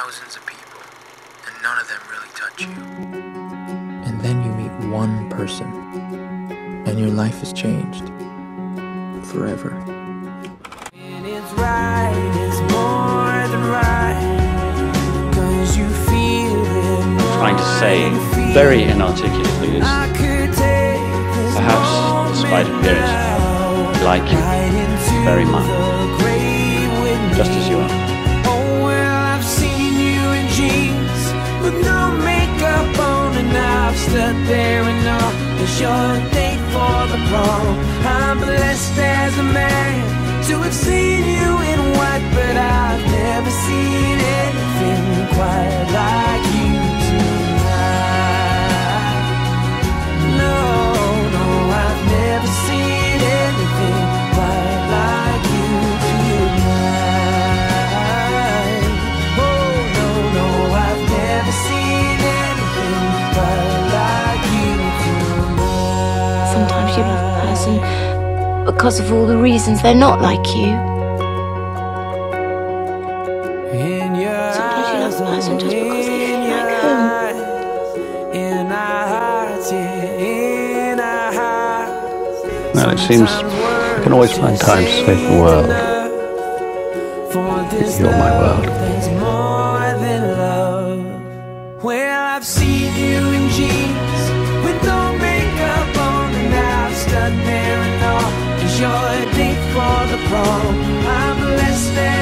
thousands of people, and none of them really touch you. And then you meet one person, and your life is changed. Forever. And it's right, it's more than right, 'cause you feel it. Trying to say very inarticulately is, perhaps despite appearance, like you very much, just as you are. Oh well, I've seen you in jeans with no makeup on, and I've stood there and all it's your date for the prom. I'm blessed as a man to have seen you in white, but I've never seen anything quite like you tonight. No, no, I've never seen anything quite like you tonight. Oh, no, no, I've never seen anything quite like you tonight. Sometimes you love a person because of all the reasons they're not like you. Sometimes you love a person just because they feel like home. Well, it seems I can always find time to save the world. You're my world. There's more than love. Well, I've seen you in jeans with no makeup on, and I've stood there and all is your date for the prom. I'm blessed.